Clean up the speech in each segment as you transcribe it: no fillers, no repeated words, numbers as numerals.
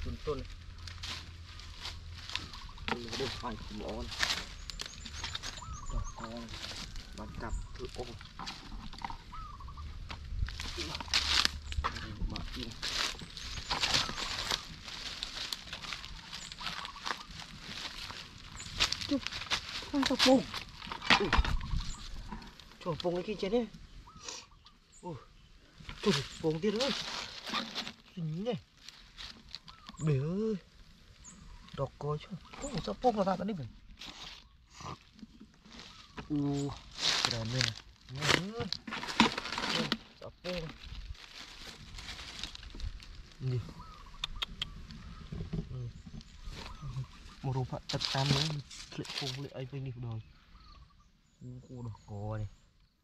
tuần mình được phải món con bắt cặp thử ô không tập bông cho bông cái kia chết đấy trời bôngទៀតơi nhìn này bể ơi đọc coi chứ không sao bông là bạn đi mình keren lên này sao bông gì một đồ phận thật tam nữa lệ bông lệ ấy bên đi đời khu đọc coi này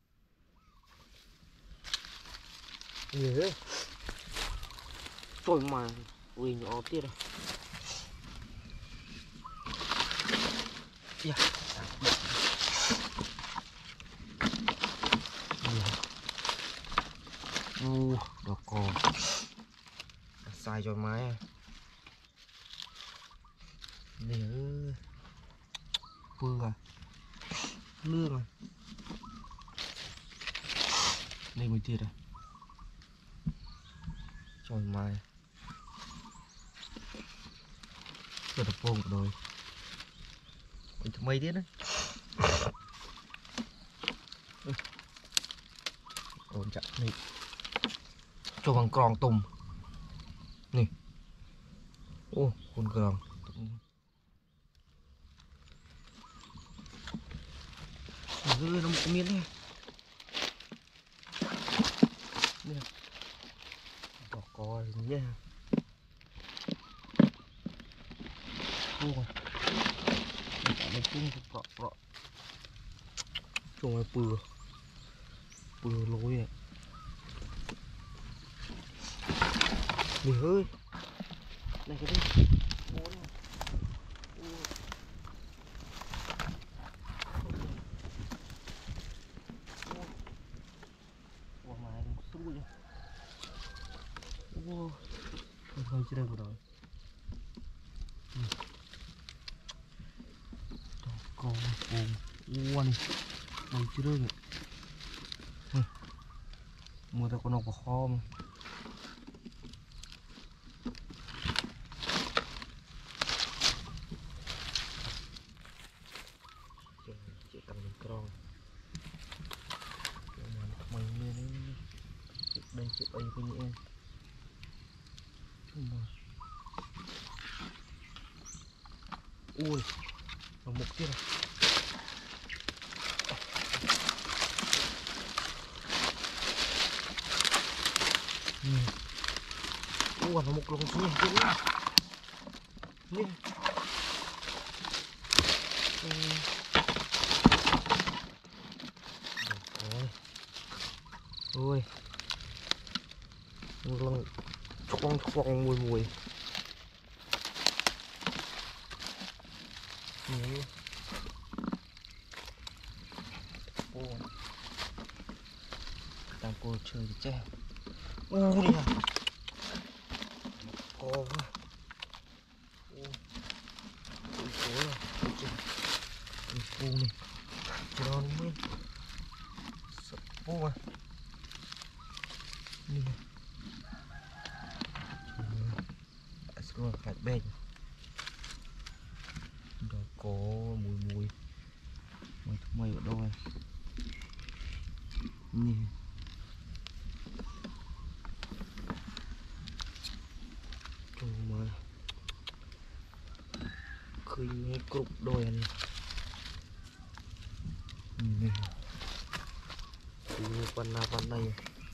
trời mà ui nhỏ tiết rồi đỏ cò sai cho máy này vừa à lương à đây mới tiệt à trời mai rất là bông rồi mình thử mây tiết đấy ổn chặt này cho bằng còng tùng nè ô con còng rơi nó một miếng này nè đỏ coi nhé ô nó phun rọ trông bừa lối này mày ơi này cái đi không chưa đây rồi con này đây chưa đây mua tao con nào có kho mà chị cầm mình con mày lên đây chụp ấy với nhẹ ui vào mục kia này ui vào mục lồng xuống kia nữa nè ôi lồng choong mùi đang cô chơi thì che đi à cô rồi cô này cho nó mới sập cô à đi rồi phải bên đó có mùi mày ở đâu này nè trời mà khơi nghe cục đôi này nè phần này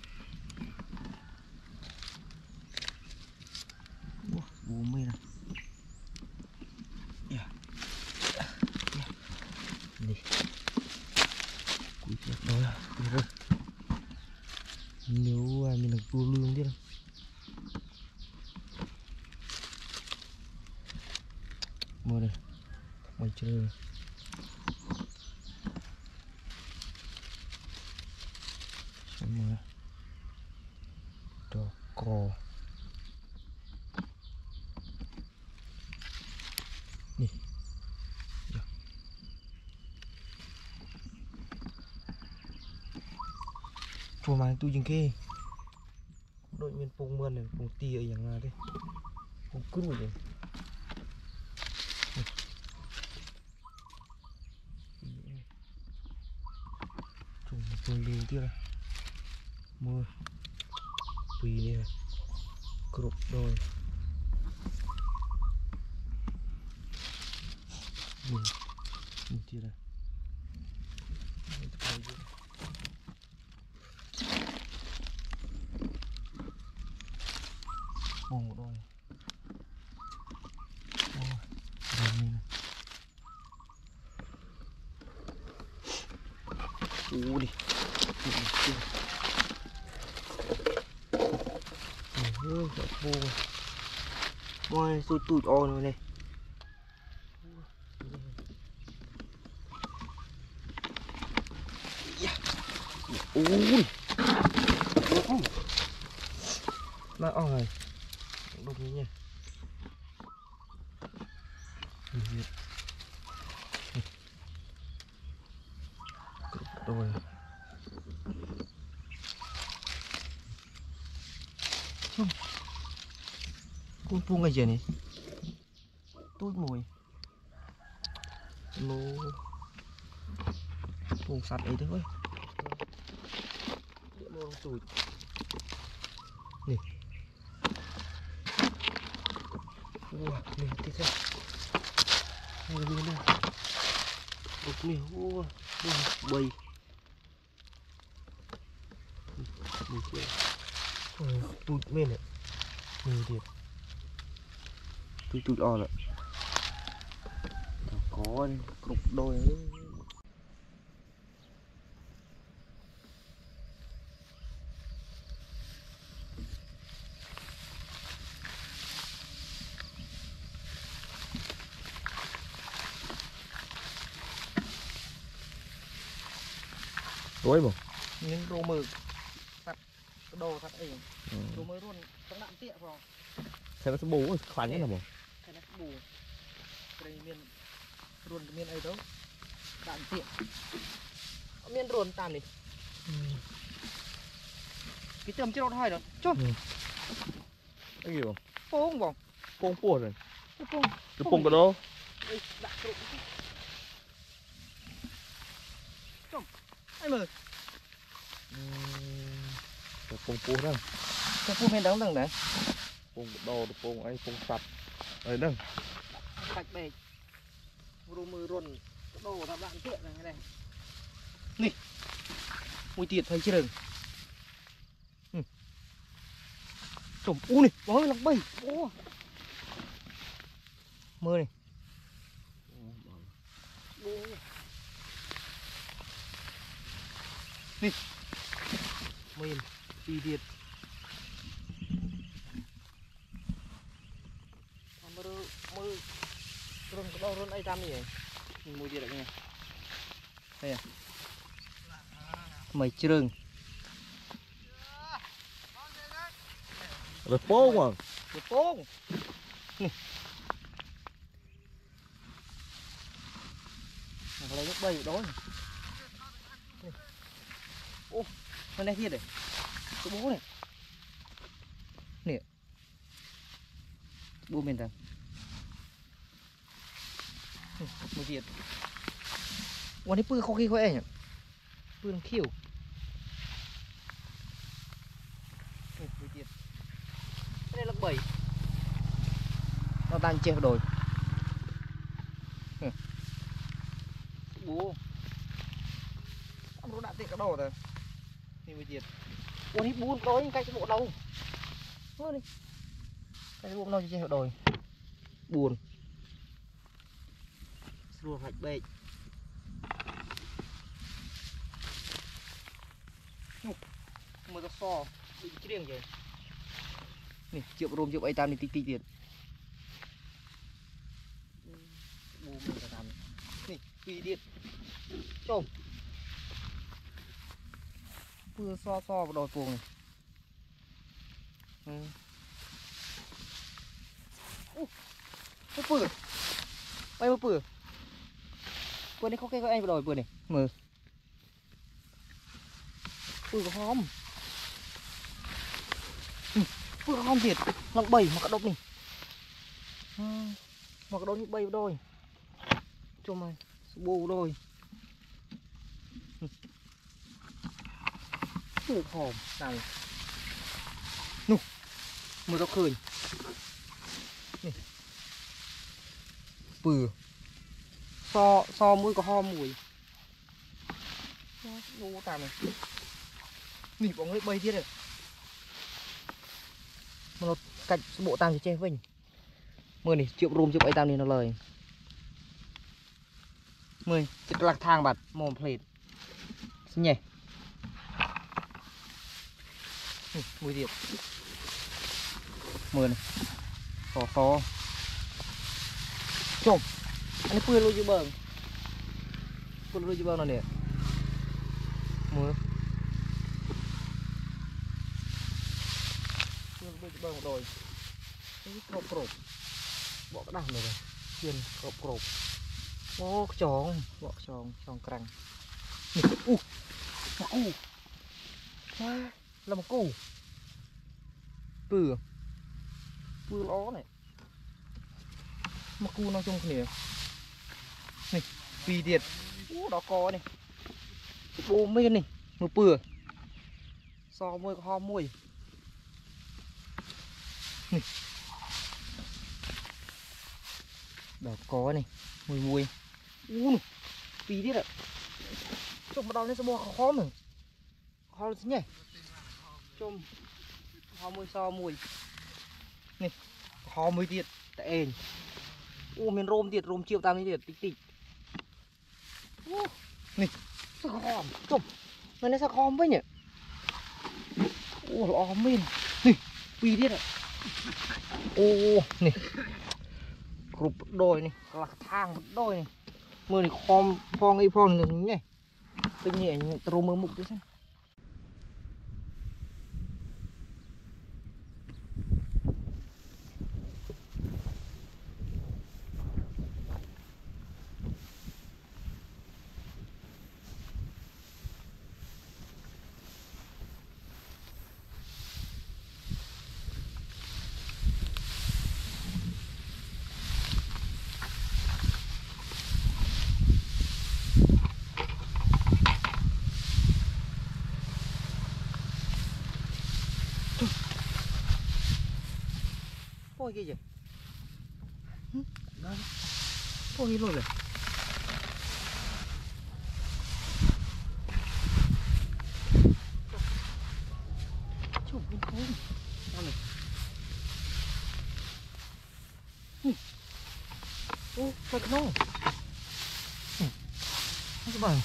bố mày này đi cúi chết rồi nếu mình được tua lương đi đâu mua đây mày chơi sama đỏ cò chùa mà tôi dừng kia đội miền pùng mơn này pùng tì ởอย่างnào đây pùng cút rồi chùa pùng liều tiếc này mưa vì này cột đôi nhìn tiếc này bông một đôi đi ôi giọt khô moi tôi tụt o rồi này ui mà o rồi đục như nha rồi con pung cái gì này tút mùi lô pung sạch ấy thôi địa mô tụi nè wow nè tí ra hay là bên này đục nè wow bầy tụt men này nhiều thiệt tụt o lại có cục đôi ấy. Đuối mà Nhưng đồ mực sắt đồ sắt ấy đồ mới luôn trong đạn tiện vào thế nó sẽ bù khoản nhất là một thế nó bù đây miền luôn miền ấy đâu đạn tiện miền ruồn tàn đi cái chầm chưa đâu hay đâu chốt cái gì không phong vòng phong pua rồi phong cái phong cái đó chốt anh mời phong pua đó phong phu miền đóng đằng đấy phong đồ phong ấy phong sạch ấy đó sạch bề đồ mười ruồn đồ thằng đạn tiện này cái này nè mùi tiệt thấy chưa đừng trộm u này bói lọc bay ô mơ này nè mơ đi tiệt mơ run cái đâu run ai tam gì mùi tiệt này đây à mày trừng rồi phong mà cái phong nè lấy nước bay đó ô bên đây thiệt này cái bố này nè bố bên thằng mày thiệtวันนี้ปืนเขาขี้เขาเองเนี่ยปืนคิ้วโอ้ยเจ็บไม่ได้ลักใบเราตันเจ็บโดยโอ้ทำรู้ดักติดกระโดดเลยนี่ไม่เจ็บวันนี้บูนโดยใกล้จะบุกเราเฮ้ยใกล้จะบุกเราจะเจ็บโดยบูนสรุปหักเบรกmưa to so bị riêng vậy nè chịu rôm chịu ấy tam đi tí tí tiền bù mình phải làm nè tùy điện trông mưa so vào đồi cuồng này mưa pử bay mưa pử bữa nay có cái anh vào đồi bữa này mưa pử có hóm vừa không thiệt lần 7 mà cả đốt này mà cả đốt như 7 đôi cho mày bù đôi được hòm này nụ mưa tóc khơi bừa so mũi có ho mùi đu tạm này nỉ bóng lấy bay thiết rồi mà nó cạnh bộ tam thì che vinh mười này triệu rùm chụp ấy tam này nó lời 10 จะหลักทางบัดมอมเพลทสิไงมือเดียดมือนี่คอจบอันนี้ปืนรูยูเบิร์นั่นเนี่ยมือปืนรูยูเบิร์หมดเลยนี่กรอบบอกก็ได้เลยเพียนกรอบโอ้จองบอกจองกรังนี่มากูแล้วมากูปืนล้อเนี่ยมากูน้องจงเหนียวนี่ปีเดียดดอกคอนี่โอ้ไม่กันนี่มือปืนซอมวยคอมวยนี่ดอกคอนี่มวยปีเดียดอะจมมาดาวนี่สมองคอมหนึ่งคอสิไงจมคอมวยซอมวยนี่คอมวยเดียดแต่เองโอ้มันโรมเดียดโรมเชียวตามนี่เดียดติ๊กนี่สะคอมจมมันได้สะคอมไปเนี่ยโอ้ล้อมินนี่ปีเดียดอะโอ้นี่กรุบโดยนี่กระทางโดยนี่มือนี่คอมฟองไอ้ฟองหนึ่งไงเป็นไงตรงมือมุกด้วยใช่cái gì thôi luôn rồi chụp bên khối này ô phải cái nông cái bằng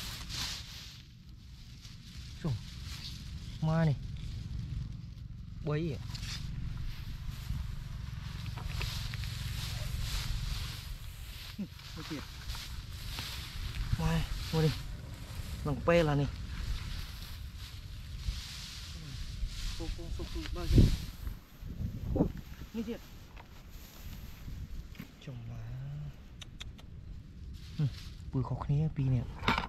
chụp ma này bấy tiệt mua đi bằng pe là này bao nhiêu như thiệt chồng má bùi khó khăn pi nè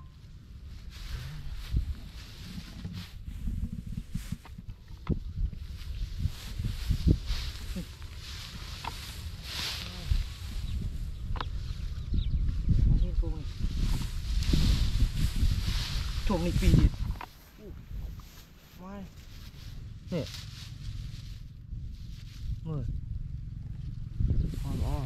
chồng này pi đi mai nè mười còn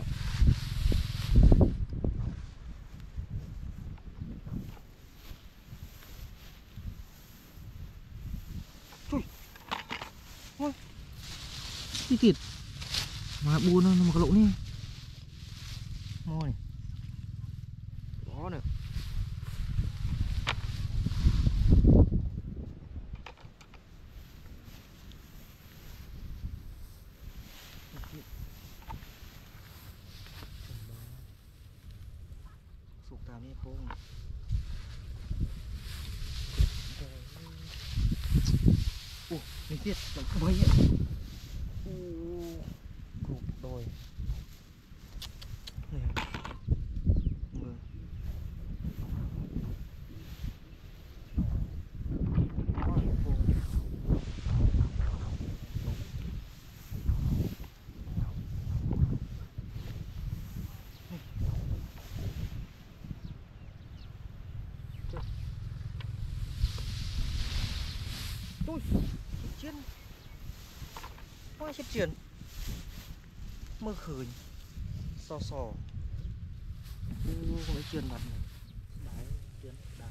chui ôi đi thịt mà buồn nó mà cái lỗ này mồi đó nè sụp tao đi không mình tiết vẫn không mấy ạ cục đồi này mưa Ui, chiến quá chết chuyển mơ khởi sò sò không phải chuyển mặt này đáy chuyển đáy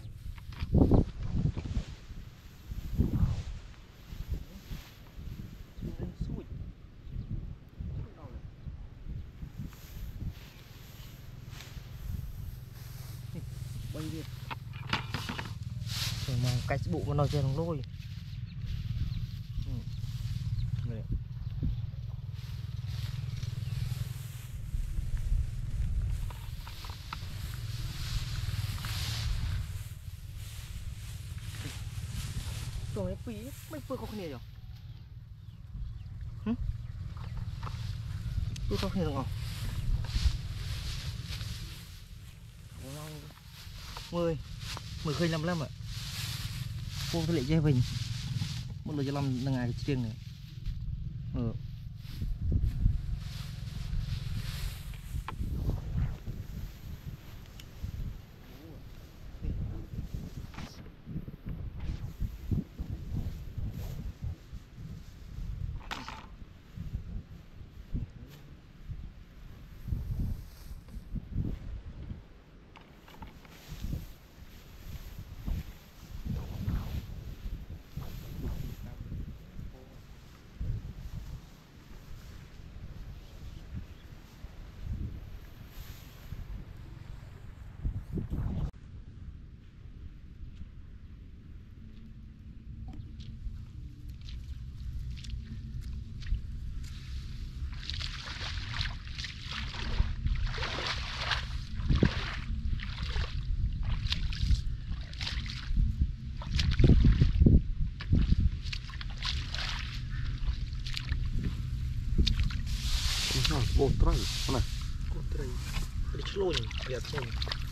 xui bay đi rồi mà cái bộ mà nói chơi thằng lôi này. Rồi quý mấy phương không nghe rồi phương không nghe được không 10 khơi 55 ạ cô cái lệ che mình một lời cho làm là ngày chiên này Bột tray, này. Bột tray, đi chlôi, lihat chlôi.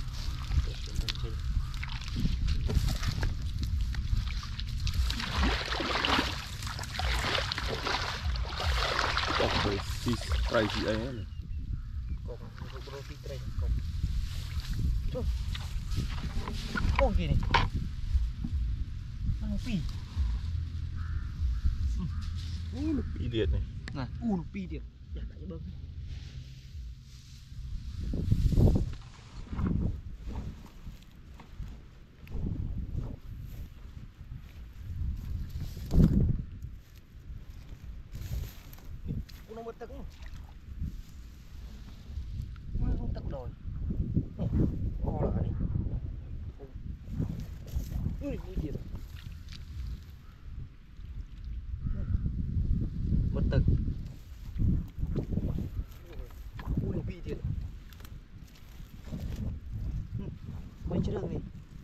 Oh, si tray si ấy này. Kok, roti tray, kok. Tuh, kok gini? Ano pi? Lực bị điện này. Nah, pi dia. Ya, tak bang. Nó mất tắc. Nó không tắc rồi. O lại đi. Ui, nguy hiểm. Mất tắc. Ui, nó bị thiệt. Quay chứ đường này.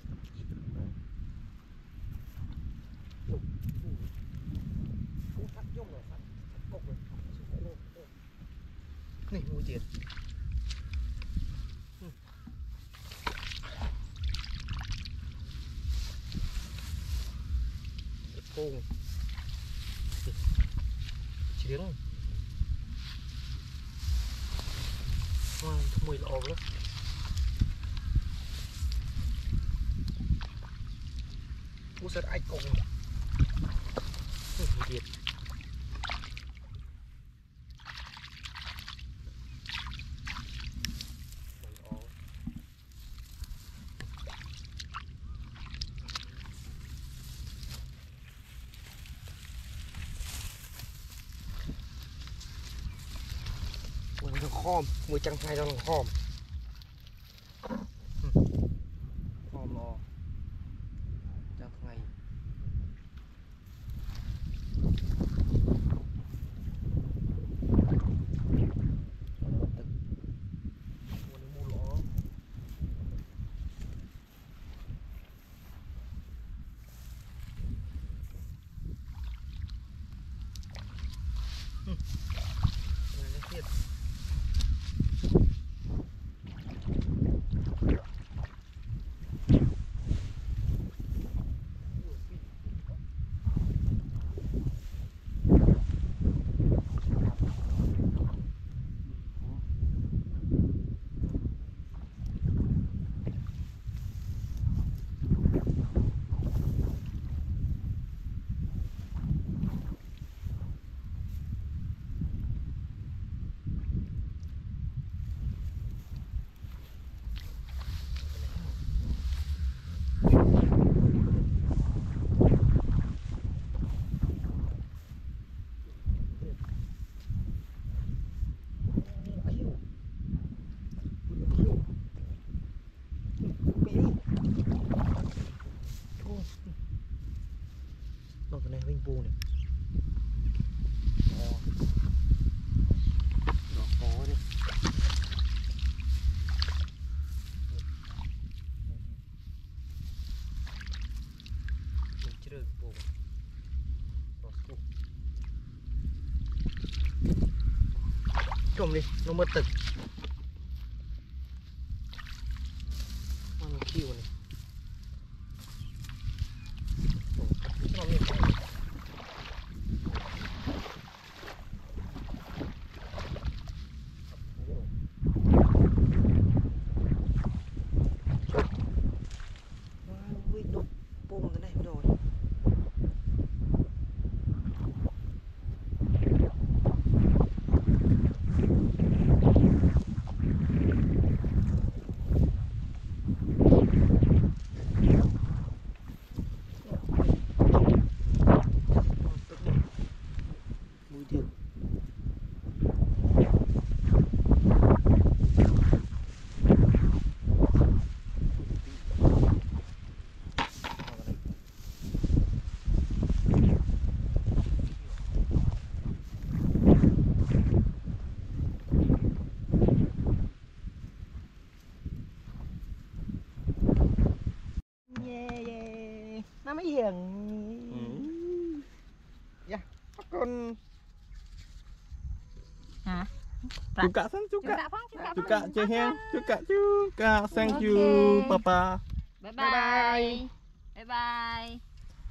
Này nguy thiệt. Cô chiến mùi lọ lắm mua sợi ạch cùng thiệt khom mùi trăng hai đó là khom khom nó trăng hai buông này. Đó có đi. Chưa buông. Đó buông. Trộm đi, nó mất tực. Nó kêu này. Nó mới hiền. Dạ, các con. Hả? Cuka san cuka. Cuka chơi hen. Cuka. Thank Ok. you papa. Bye Bye bye. Bye bye.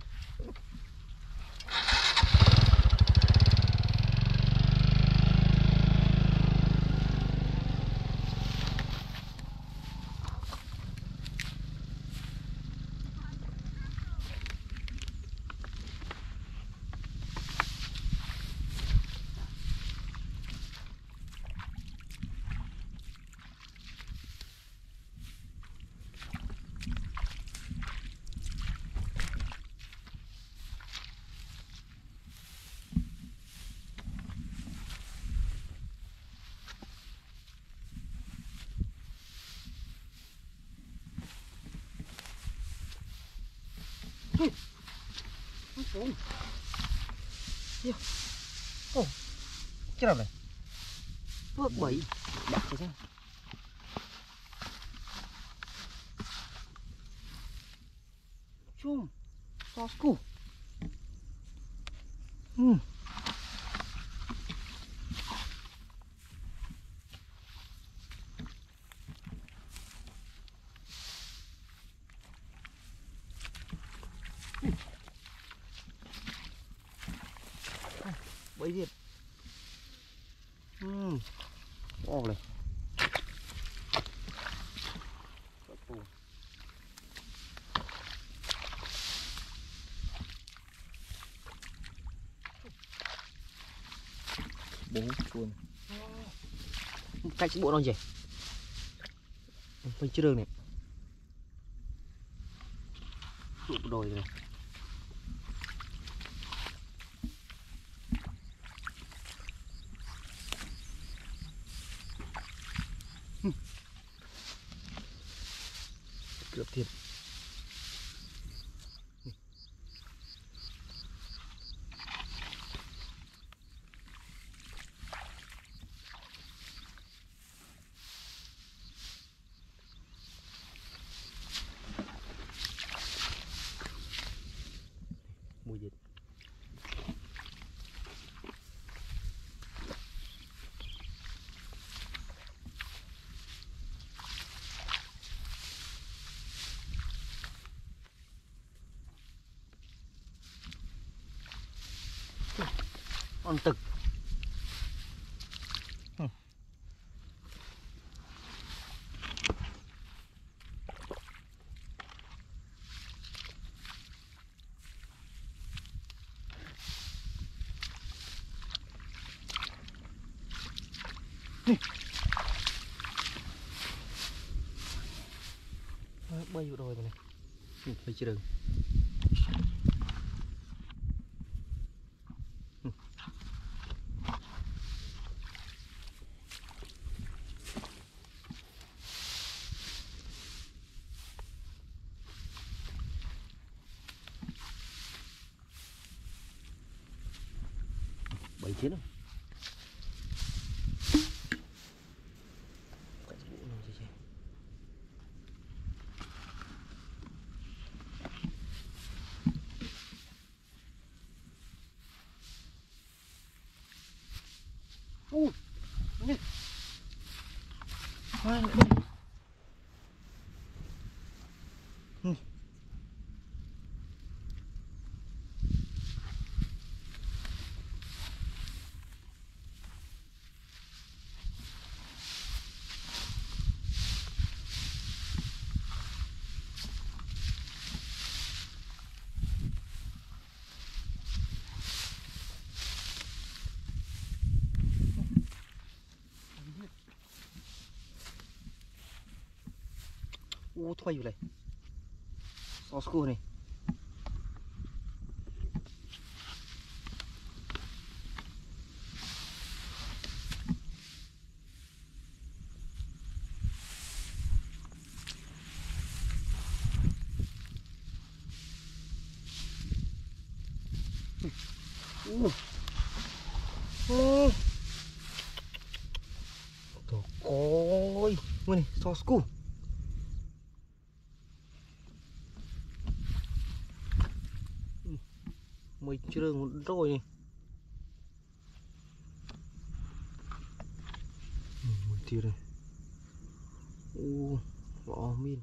Ồ, chết rồi. Phước bẫy. Đặt cho xem. Chum. So củ. Bẫy diệt. Ồ này. Bố chuồn. Cách bộ nó gì? Mình chưa đường này. Tụi đồi này. Cướp thiệt. Mùi dịch. Con tực. Bay vào đồi này. Bay chưa đường. thế nào cạnh bộ nào chứ nè hoa nữa đây thôi này so school này trời ơi này so school mày trường rồi này mày tiền này vỏ min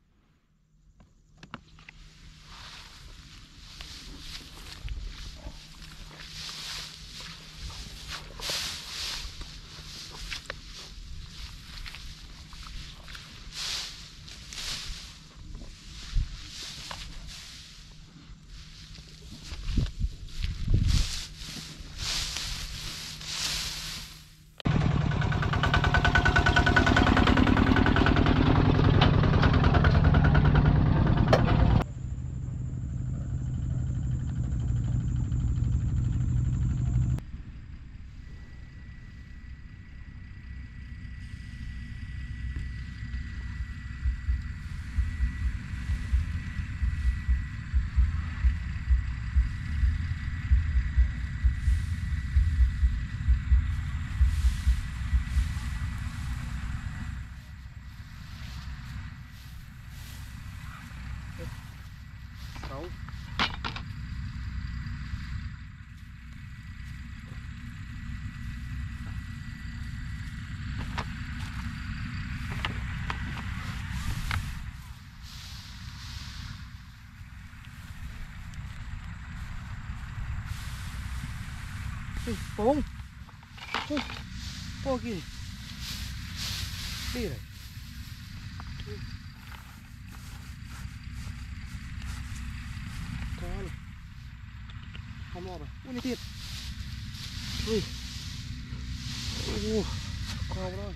Bông to kìa đi này có này không lo rồi ui này thiệt ui có rồi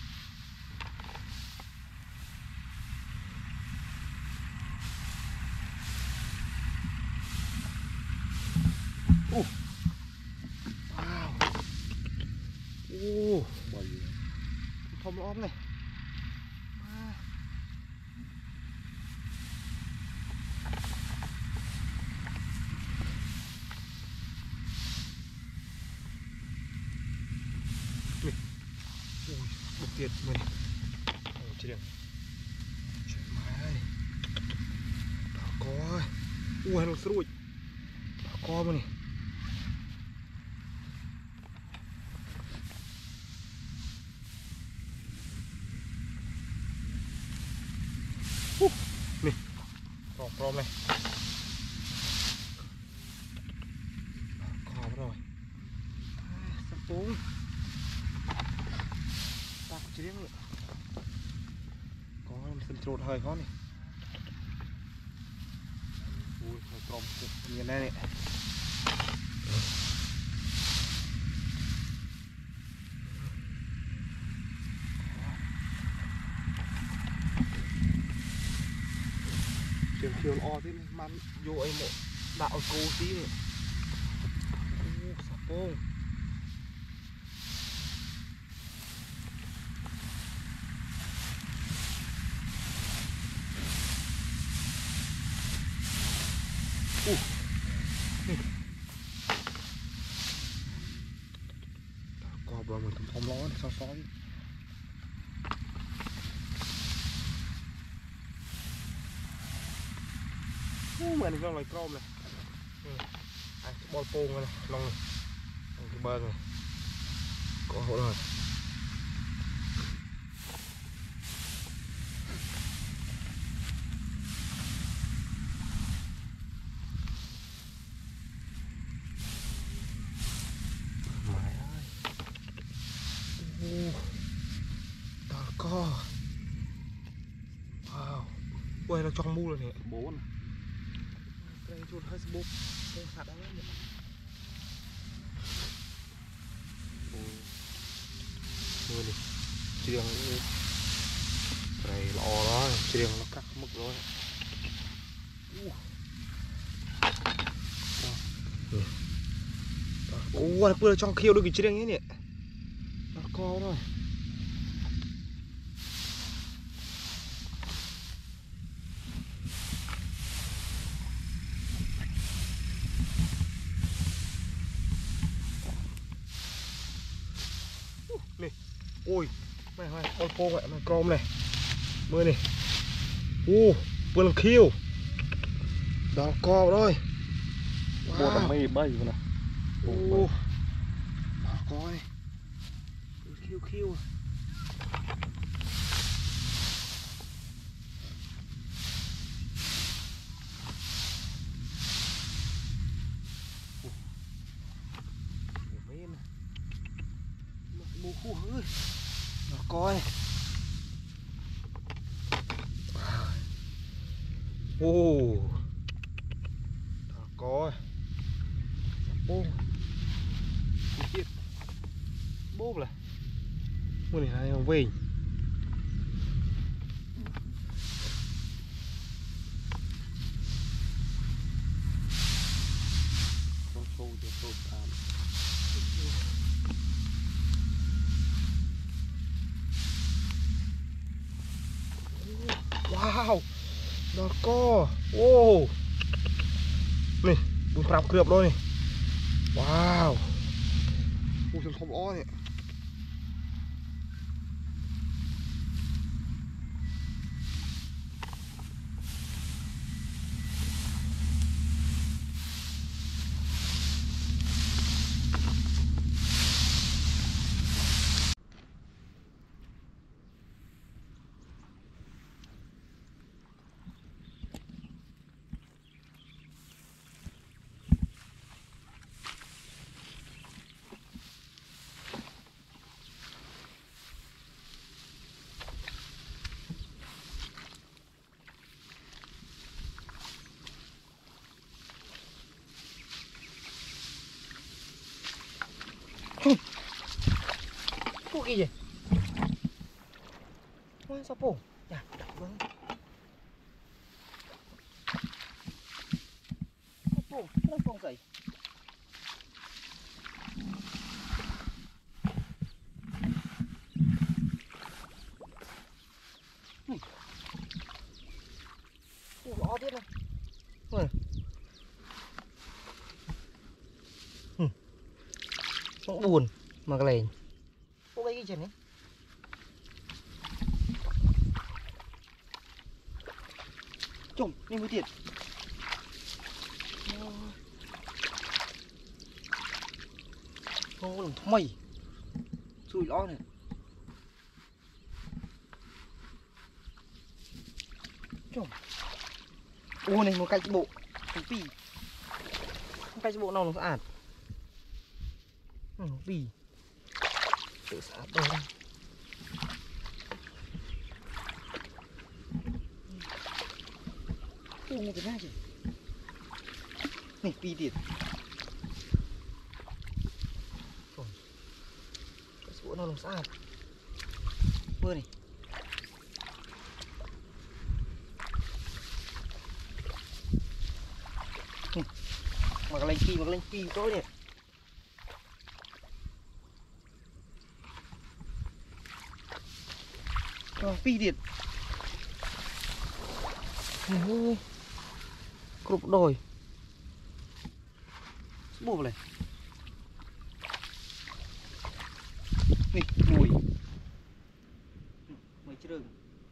không lõm này bực tiệt mình chị điểm chuyện máy có nó sôi có mà này nih prom này có rồi sắp xuống ta có chỉ điểm nữa có sân trộn hơi khó này ui prom như này này trường chiều o thế này man vô ấy một đạo cô tí này sập bông rồi mình thom ló này so sói mà nó lại crom này bò pôn này long cái bơ này có hỗ rồi co wow quay nó trong mu rồi nè bố này cái chuột hơi bố cái sạt đó lắm mưa này chiêng này lò đó chiêng nó cắt mức rồi nó vừa trong khiêu đôi cái chiêng ấy nè nó co thôi này ôi mày ơi con phô vậy mày crom này mưa này vừa làm khiêu đó co rồi bột làm mây bay rồi nè đó co này khiêu khiêu bố khu ơi nó coi nó coi bố là mua này hay về con sâu cho sâu tàn wow nó co này bún prap cướp luôn này wow chân không ó này Pô cái gì? Ôi sao pô? Dạ, vâng. Pô, nó không dậy. Pô ló tiếp này. Ôi. Nó buồn mà cái này. Pô cái gì này? Chồng, nhưng mới thiệt. Ô, làm thằng mày. Xui ló này. Chồng. Ô này một cái bộ. Một pì. Một cái bộ nào nó sạch. Pì. Tự sạch đâu. Một cái này chứ. Này pì thiệt. Cái số nó làm sao mưa này mặc lên pì tối này pì thiệt cục đồi bùa này Nè, mùi. Mấy chứ đừng.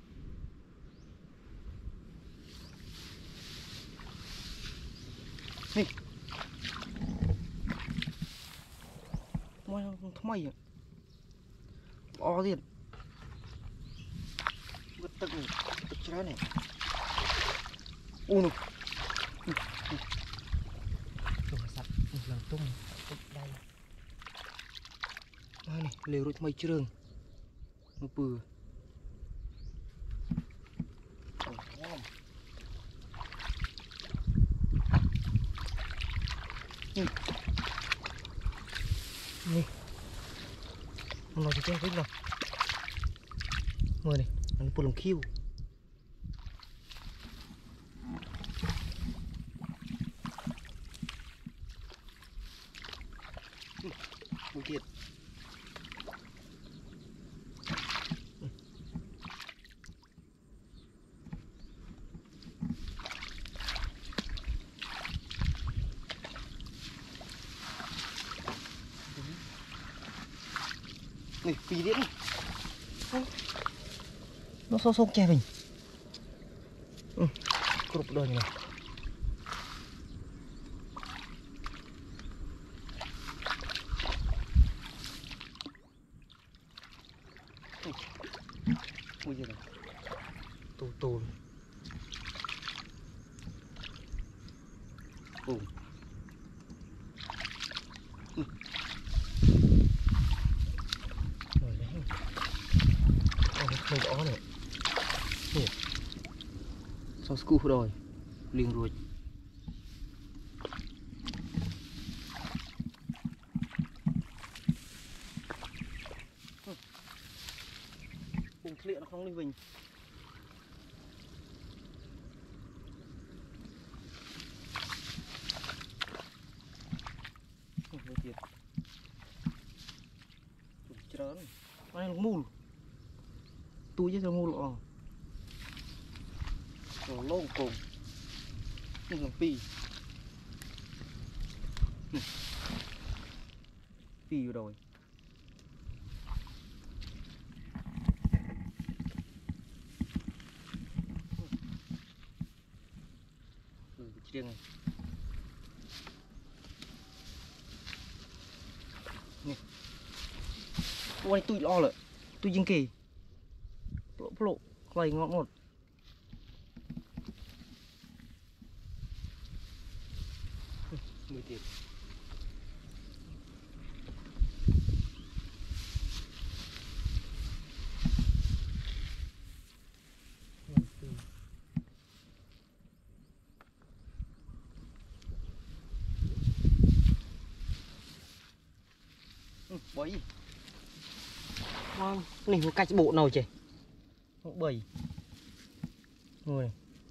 Nè. Mày à. Ó tiền. Vứt tức này, tức chứ này. Ui nụ. Trời sạch, lần tung đây. Đây này, lều rồi mày chứ đừng. Nó bừa. Nè. Nó nói cho chết rồi. Mời này, nó bùa lồng khiêu. Mùi thiệt. Này, phí điện này. Nó sâu sâu che mình. Cụp đời này. Ui giời này. Tô tô. Ồ. Rồi đấy. Không rõ nữa. Nè. Sao scoop rồi. Liền rồi. Cùng liệu nó không lên mình. Hơi thiệt. Trớn. Này nó mùl. Túi chứ sao mùl ọ. Rồi lông cùng. Nhưng làm pì. Pì rồi. Chiêng này. Nè. Ôi tụi lo rồi. Tụi dương kì. Lộ quay ngọt ngọt. Mười tiền. Bấy. Vâng, này một cách bộ nào chứ? Một bầy. Rồi.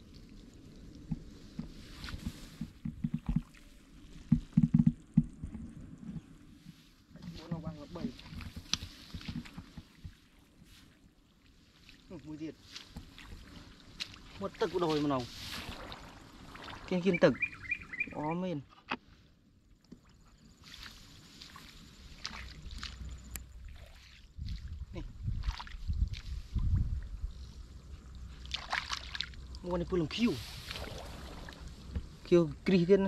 Bộ nào bằng là bầy. Mùi thiệt. Một tực của đồi mà nào. Kiên kiên tực. Ó men. Mua này làm khiêu kri thiên này.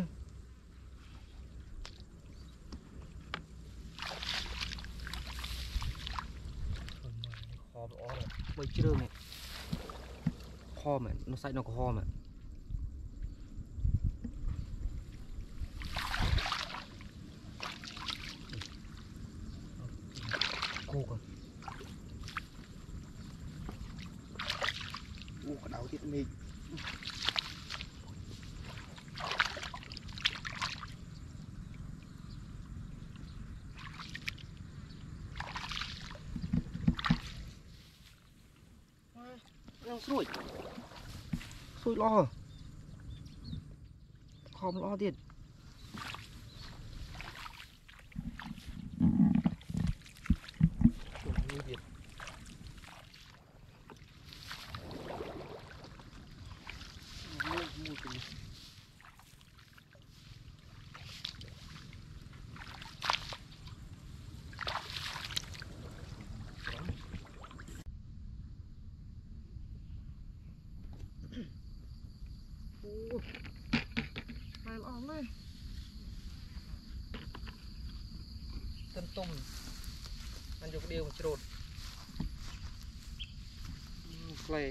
Kho bỏ này bây chưa này kho mà nó xay nó có kho mà cô còn có đau thiệt mình. Sôi sôi lo không lo tiền. tôm ăn chụp điều một chốt play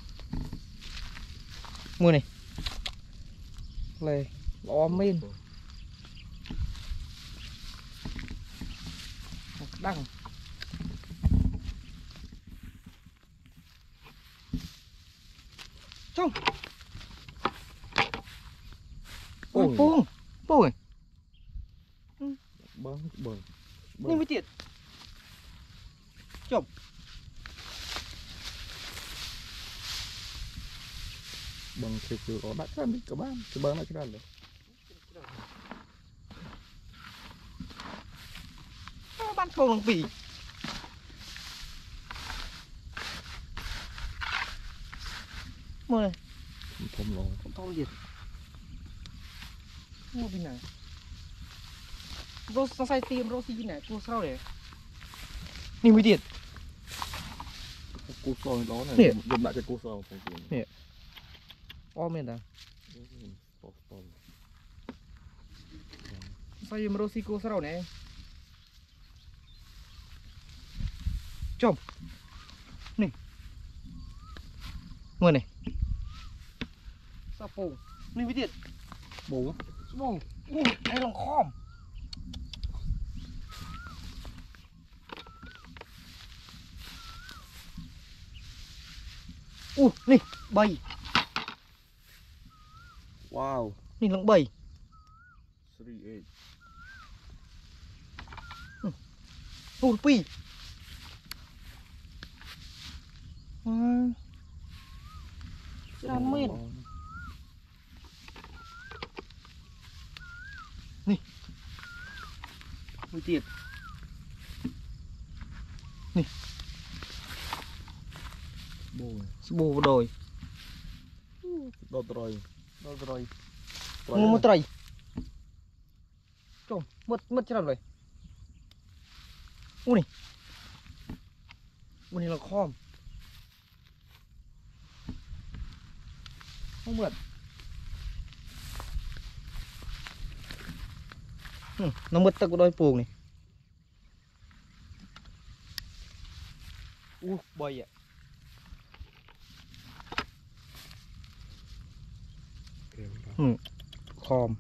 mua này play lo men đăng trong ôi buông buông bơm nhưng mới tiệt chồng bằng cái có đặt ra đi các bạn cái bơm lại cái này bán thô bằng bỉ mua này thôm rồi thô liệt mua bên này rô sai tiêm rô xi này cô sao đểนี่mới tiệt cú soi đó này dùng lại cái cú soi không tiền o men à sao dùng rô xi cô sao này chồng này mua này sao bùนี่mới tiệt bù bù ai lòng khom nè bầy wow nè lông bầy 38 pi đàn men nè mới tiệt nè bù vào đồi đâu rồi mua một tray chồng mất chưa rồi u này là khom không mượt nó mất tao có đôi puồng này bầy ạ khom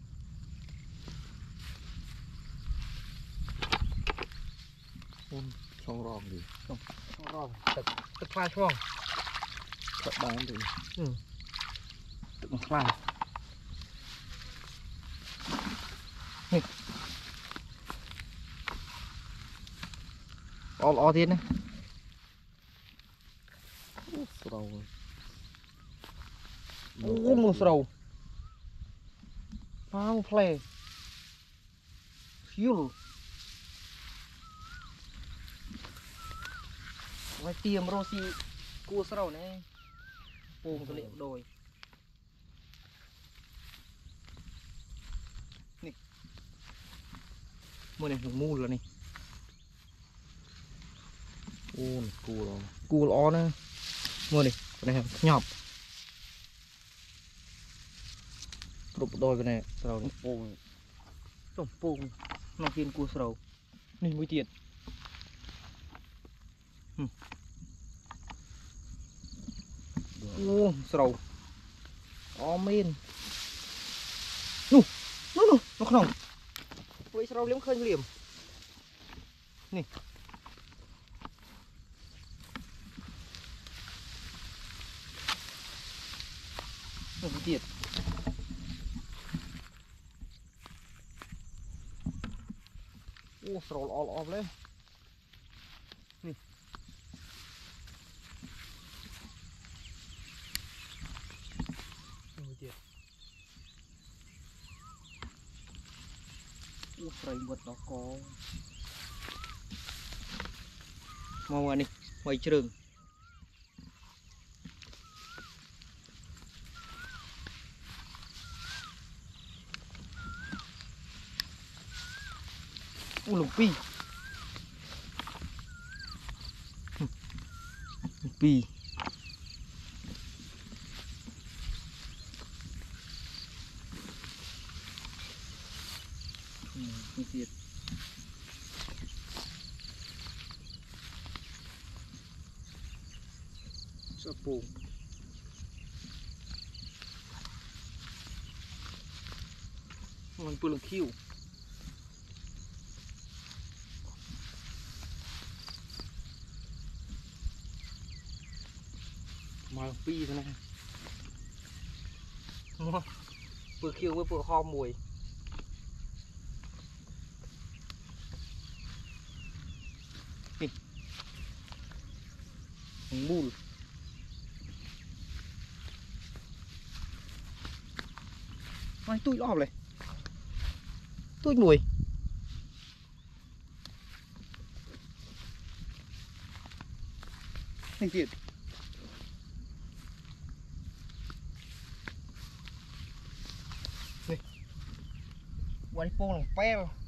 xong ròn gì xong ròn tức khai xong thật bán thì tức khai o thiên đấy sầu mua sầu bao play fuel vai tiêm rosi cua sầu này ôm cái liệu đồi nè mua này mua rồi này cua lo nữa mua này cái này nhọp đục đôi cái này sầu này trồng pung nó kiên cua sầu này mới tiệt sầu men nó không với sầu liếm khơi liềm nè nó mới tiệt sầu ọp lên nè phải một nó có mau này quay trường lục pi pi tiệt ปูมันปูลงคิ้วมาปีเท่านั้นปูคิ้วvớiปูคอมวยมูลไม่ตุ้ยรอบเลยตุ้ยมวยนี่จิตนี่วันนี้โป้งหลังแป้